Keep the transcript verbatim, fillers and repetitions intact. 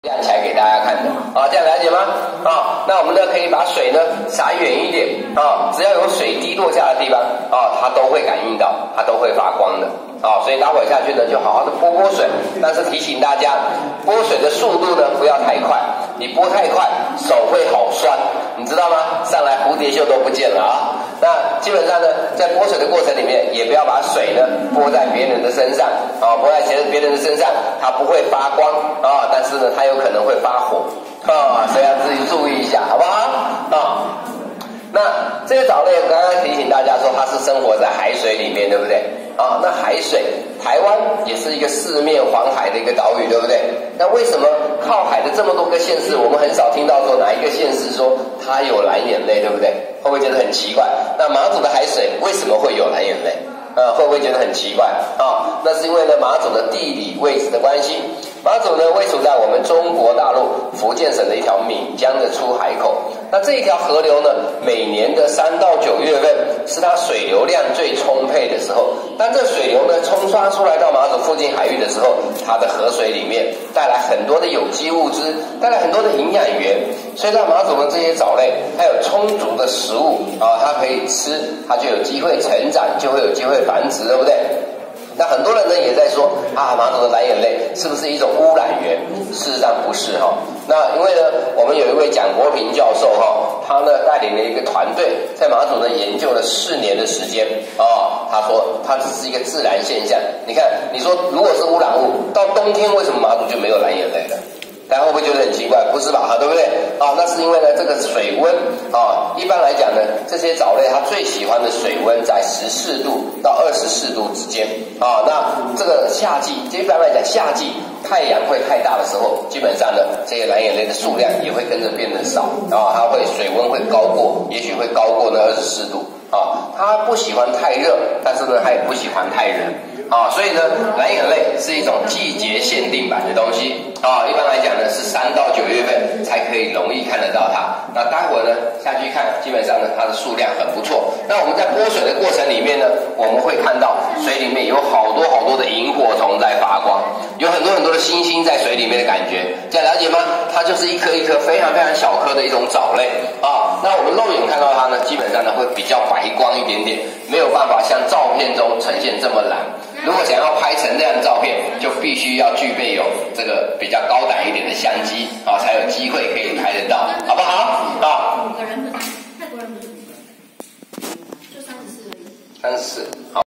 亮起来给大家看的啊，这样了解吗？啊，那我们呢可以把水呢洒远一点啊，只要有水滴落下的地方啊，它都会感应到，它都会发光的啊，所以待会下去呢就好好的拨拨水，但是提醒大家，拨水的速度呢不要太快，你拨太快手会好酸，你知道吗？上来蝴蝶袖都不见了啊。那基本上呢，在拨水的过程里面，也不要把水呢拨在别人的身上啊，拨在别人的身上，它不会发光啊，但是呢，它有可能会发火啊，所以要自己注意一下，好不好？啊，那这个藻类刚刚提醒大家说，它是生活在海水里面，对不对？啊，那海水，台湾也是一个四面环海的一个岛屿，对不对？那为什么靠海的这么多个县市，我们很少听到说哪一个县市说它有蓝眼泪，对不对？会不会觉得很奇怪？那马祖的海水为什么会有蓝眼泪？呃，会不会觉得很奇怪啊？那是因为呢马祖的地理位置的关系。马祖呢位处在我们中国大陆福建省的一条闽江的出海口。那这一条河流呢，每年的三到九月份是它水流量最充沛的时候。当这水流呢冲刷出来到马祖附近海域的时候，它的河水里面带来很多的有机物质，带来很多的营养源，所以在马祖的这些藻类，它有充足的食物啊，它可以吃，它就有机会成长，就会有机会繁殖，对不对？那很多人呢也在说啊，马祖的蓝眼泪是不是一种污染源？事实上不是哈。那因为呢，我们有一位蒋国平教授哈，他呢带领了一个团队在马祖呢研究了四年的时间啊。他说它只是一个自然现象。你看，你说如果是污染物，到冬天为什么马祖就没有蓝眼泪了？大家会不会觉得很奇怪？不是吧？哈，对不对？啊，那是因为呢，这个水温啊，一般来讲呢，这些藻类它最喜欢的水温在十四度到二十四度之间啊。那这个夏季，一般来讲，夏季太阳会太大的时候，基本上呢，这些蓝眼泪的数量也会跟着变得少啊，它会水温会高过，也许会高过那二十四度啊。它不喜欢太热，但是呢，它也不喜欢太冷。啊，所以呢，蓝眼泪是一种季节限定版的东西啊。一般来讲呢，是三到九月份才可以容易看得到它。那待会儿呢下去看，基本上呢它的数量很不错。那我们在拨水的过程里面呢，我们会看到水里面有好多好多的萤火虫在发光，有很多很多的星星在水里面的感觉，这样了解吗？它就是一颗一颗非常非常小颗的一种藻类啊。那我们肉眼看到它呢，基本上呢会比较白光一点点，没有办法像照片中呈现这么蓝。如果想要拍成这样的照片，就必须要具备有这个比较高档一点的相机啊，才有机会可以拍得到，好不好？啊， 五个人，泰国人不是五个，就三十四而已。 三十四。